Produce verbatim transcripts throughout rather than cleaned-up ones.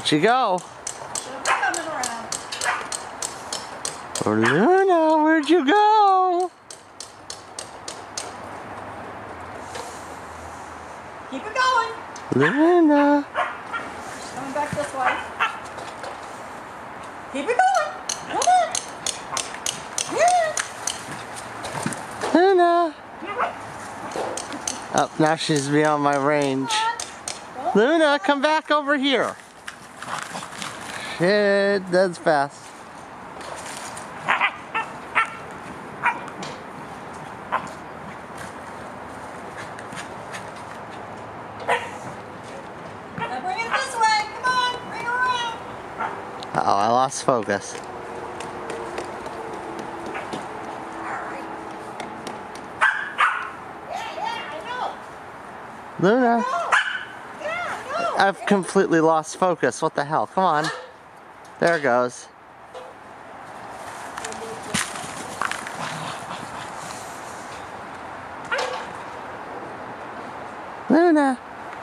Where'd you go? Coming around. Oh, Luna, where'd you go? Keep it going. Luna. She's coming back this way. Keep it going. Come on. Yeah. Luna. Oh, now she's beyond my range. Luna, come back over here. Shit, that's fast. Now bring it this way. Come on, bring her around. Uh-oh, I lost focus. Luna, I've completely lost focus. What the hell? Come on. There it goes. Luna.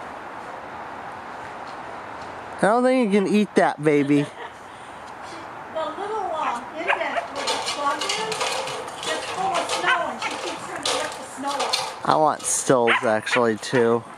I don't think you can eat that, baby. The little uh, index with the plug in, it's full of snow and she keeps trying to rip the snow off. I want stills actually too.